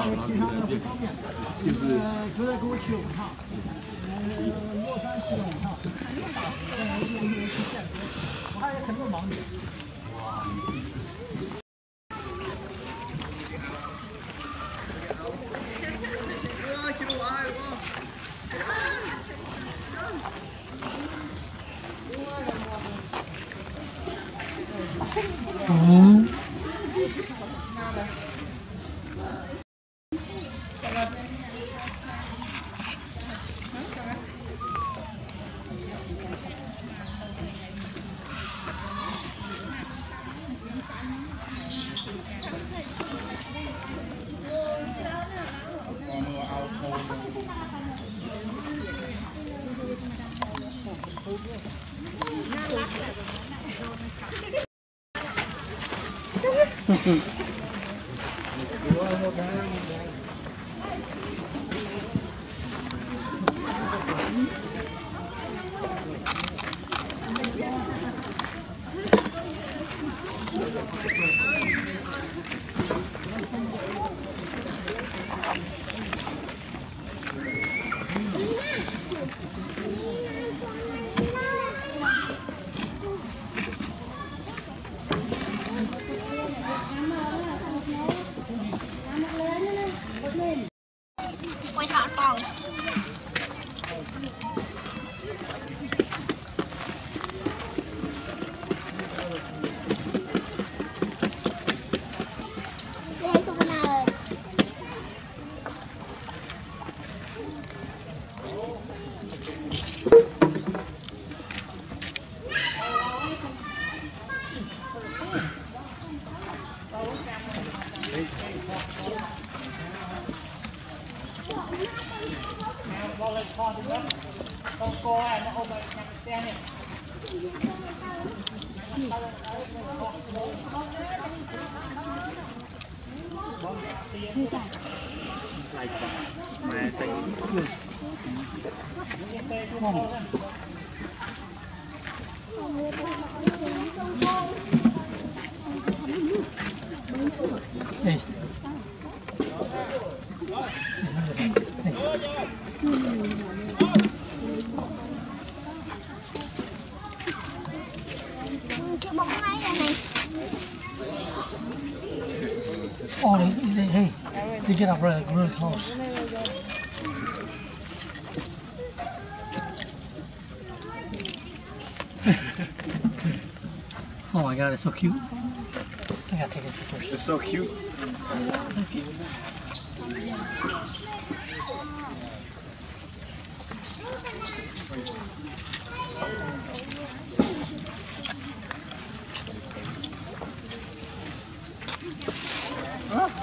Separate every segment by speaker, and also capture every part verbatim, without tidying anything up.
Speaker 1: 因为平常呢不方便，呃，昨天给我去了五趟，呃，洛杉矶了五趟，现在就一人去见，我还有很多忙的。
Speaker 2: 嗯。嗯嗯。 Nice. Oh, they, they, hey, they get up really, really close. Oh my God, it's so cute. I gotta take a picture.
Speaker 3: It's so cute.
Speaker 1: Thank you. Huh?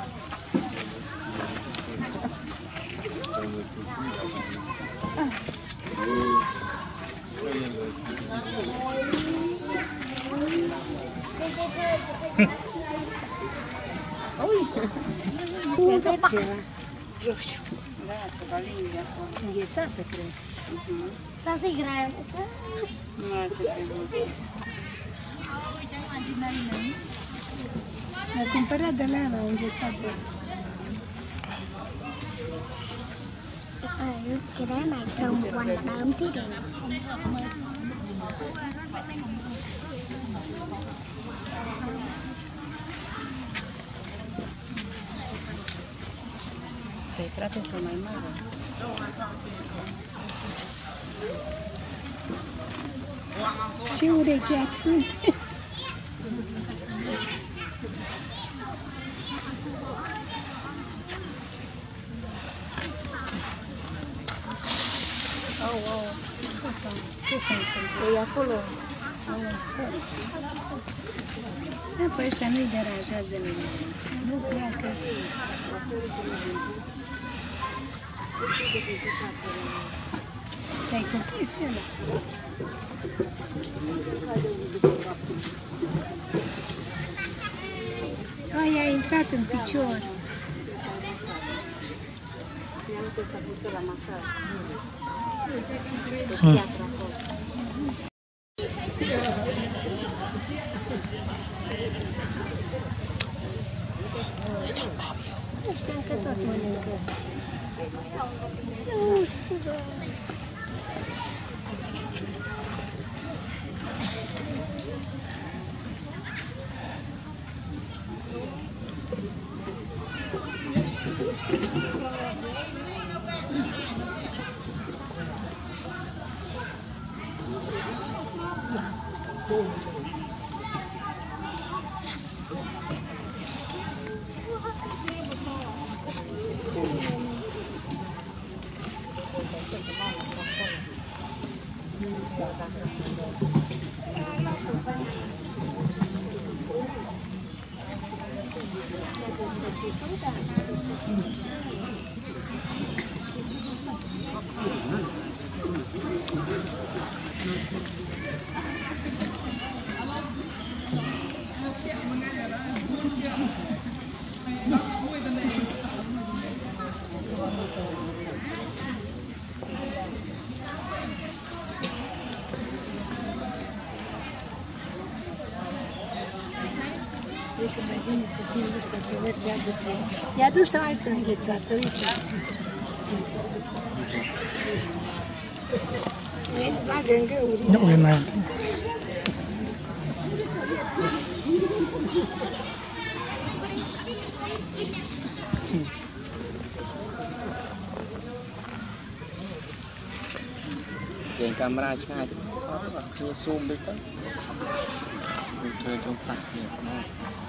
Speaker 4: E faceva? Là c'è la linea qua. E zappe credo. Sta si grande. No, c'è più. La comparata là non c'è zappe.
Speaker 5: Ừ, cái đấy mày trồng quần đơm thế được.
Speaker 4: I frati sono in mare. Ci vuole chiacchi. Oh wow. Che senti? E acolo. E poi ăștia nu-i deranjează nimeni. Nu pleacă. Stai copii și ăla. Ai, a intrat în picior.
Speaker 2: Hmm.
Speaker 5: Ăștia încă tot
Speaker 4: Ya tu soal tu gitu satu itu. Ini sebagai ke uri.
Speaker 2: Nhậu lên này.
Speaker 3: Cái camera ngay thì có zoom được đó. Mình chơi trong phạt nhiều lắm.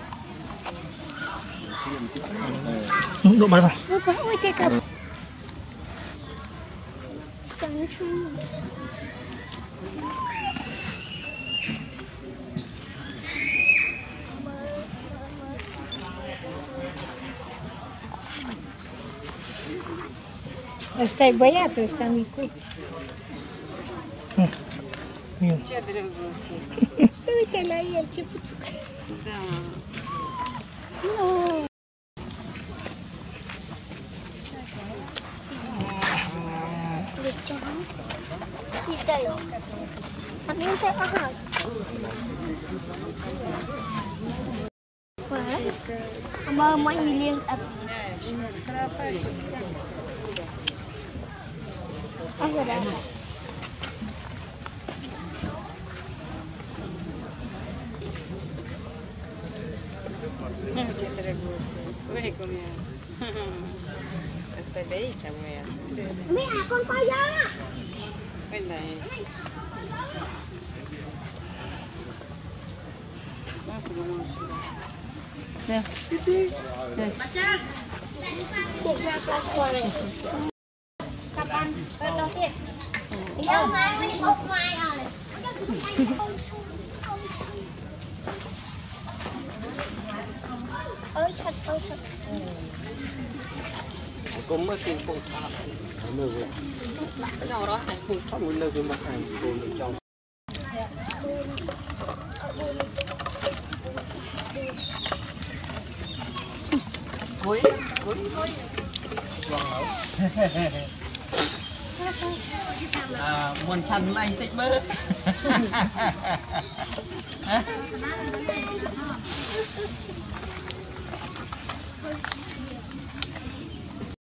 Speaker 2: Độ bao rồi.
Speaker 5: Ôi cái cặp trắng chung.
Speaker 4: Ăsta e băiatul, ăsta micu.
Speaker 6: Ce drăguț.
Speaker 4: Uite la el, ce puțin.
Speaker 6: Da.
Speaker 4: Nu.
Speaker 5: Deci ce am? Uite eu. Am eu ce aha. Am mai milion.
Speaker 6: Bine, scrapa și...
Speaker 5: Așa da.
Speaker 6: Ce drăguț. Uite cum e. Asta e de aici, băiat.
Speaker 5: Mẹ con coi ra.
Speaker 6: Uite la ei. Da, frumos. Da.
Speaker 5: Để ra qua này. Cặp ăn, bên đầu tiên. Đâu mai mới bốc mai à này. Ôi thật, ôi thật.
Speaker 3: Cũng mới tiền phụ thả mưa vừa cái nào đó thành phụ thả một lời mà thành phụ được trong cuối cuối à muốn chăn anh tích bơ